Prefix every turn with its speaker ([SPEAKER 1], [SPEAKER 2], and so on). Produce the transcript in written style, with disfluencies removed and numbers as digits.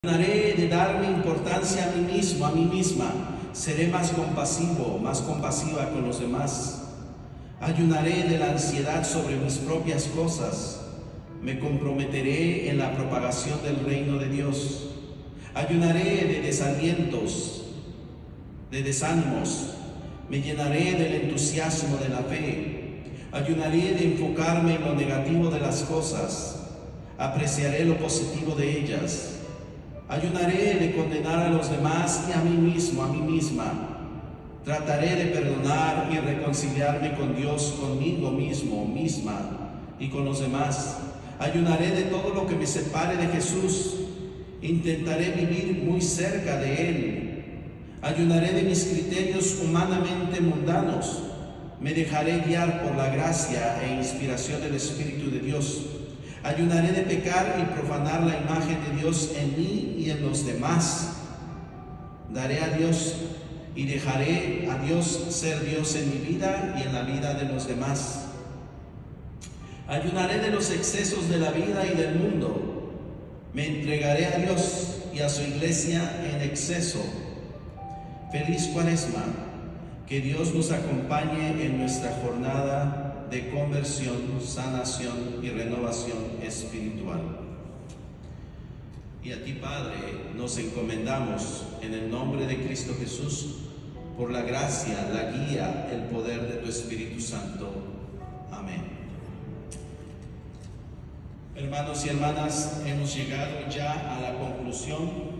[SPEAKER 1] Ayunaré de darme importancia a mí mismo, a mí misma. Seré más compasivo, más compasiva con los demás. Ayunaré de la ansiedad sobre mis propias cosas. Me comprometeré en la propagación del reino de Dios. Ayunaré de desalientos, de desánimos. Me llenaré del entusiasmo de la fe. Ayunaré de enfocarme en lo negativo de las cosas. Apreciaré lo positivo de ellas. Ayunaré de condenar a los demás y a mí mismo, a mí misma. Trataré de perdonar y reconciliarme con Dios, conmigo mismo, misma y con los demás. Ayunaré de todo lo que me separe de Jesús. Intentaré vivir muy cerca de Él. Ayunaré de mis criterios humanamente mundanos. Me dejaré guiar por la gracia e inspiración del Espíritu de Dios. Ayunaré de pecar y profanar la imagen de Dios en mí y en los demás. Daré a Dios y dejaré a Dios ser Dios en mi vida y en la vida de los demás. Ayunaré de los excesos de la vida y del mundo. Me entregaré a Dios y a su iglesia en exceso. Feliz Cuaresma. Que Dios nos acompañe en nuestra jornada de conversión, sanación y renovación espiritual. Y a ti, Padre, nos encomendamos en el nombre de Cristo Jesús, por la gracia, la guía, el poder de tu Espíritu Santo. Amén. Hermanos y hermanas, hemos llegado ya a la conclusión